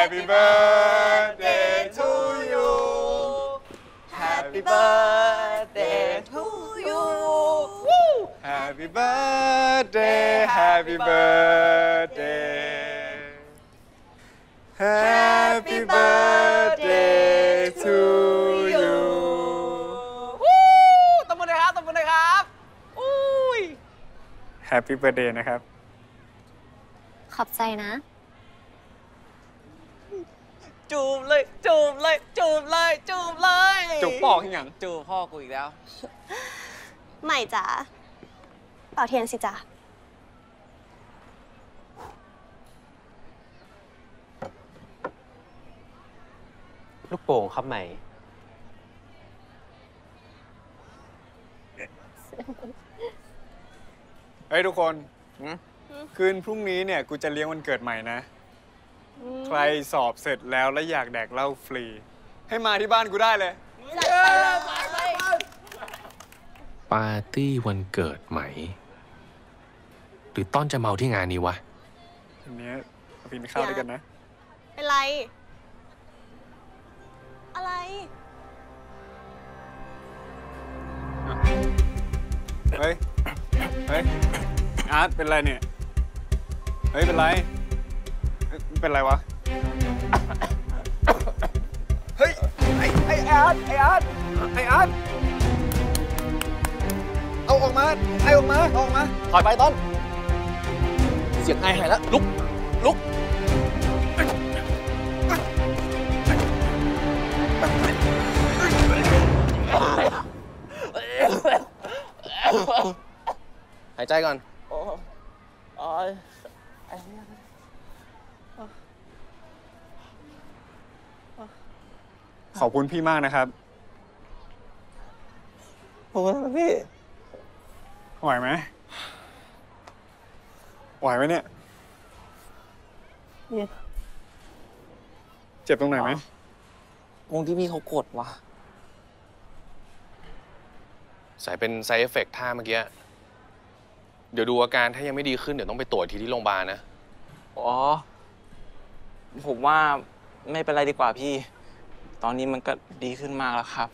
Happy birthday to you Happy birthday to you Happy birthday Happy birthday Happy birthday to you ตบมือหน่อยครับตบมือหน่อยครับอุ้ย Happy birthday นะครับขอบใจนะจูบเลยจูบเลยจูบเลยจูบเลยจูบปอกอย่างจูบพ่อกูอีกแล้วใหม่จ๋าเป่าเทียนสิจ๋าลูกโป่งครับใหม่เฮ้ยทุกคนคืนพรุ่งนี้เนี่ยกูจะเลี้ยงวันเกิดใหม่นะใครสอบเสร็จแล้วและอยากแดกเหล้าฟรีให้มาที่บ้านกูได้เลยปาร์ตี้วันเกิดไหมหรือต้อนจะเมาที่งานนี้วะอันนี้กินข้าวด้วยกันนะเป็นไรอะไรเฮ้ยอาร์ตเป็นไรเนี่ยเฮ้ยเป็นไรเป็นไรวะเฮ้ยไออาร์ตเอาออกมาออกมาถอยไปต้นเสียงไอหายแล้วลุกหายใจก่อนขอบคุณพี่มากนะครับโอ้พี่ไหวไหมเนี่ยเจ็บตรงไหนไหมตรงที่พี่เขากดวะใส่เป็นไซด์เอฟเฟกต์ท่าเมื่อกี้เดี๋ยวดูอาการถ้ายังไม่ดีขึ้นเดี๋ยวต้องไปตรวจทีที่โรงพยาบาลนะอ๋อผมว่าไม่เป็นไรดีกว่าพี่ตอนนี้มันก็ดีขึ้นมากแล้วครับ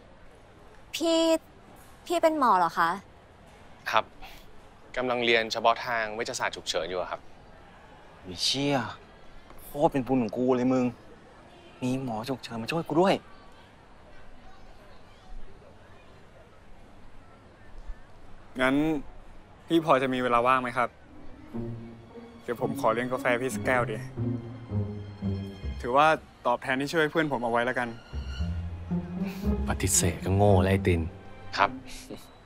พี่เป็นหมอเหรอคะครับกำลังเรียนเฉพาะทางเวชศาสตร์ฉุกเฉินอยู่ครับไม่เชี่ยโคตรเป็นบุญของกูเลยมึงมีหมอฉุกเฉินมาช่วยกูด้วยงั้นพี่พอจะมีเวลาว่างไหมครับเดี๋ยวผมขอเลี้ยงกาแฟพี่สักแก้วดิถือว่าตอบแทนที่ช่วยเพื่อนผมเอาไว้แล้วกันปฏิเสธก็โง่ไล่ตินครับ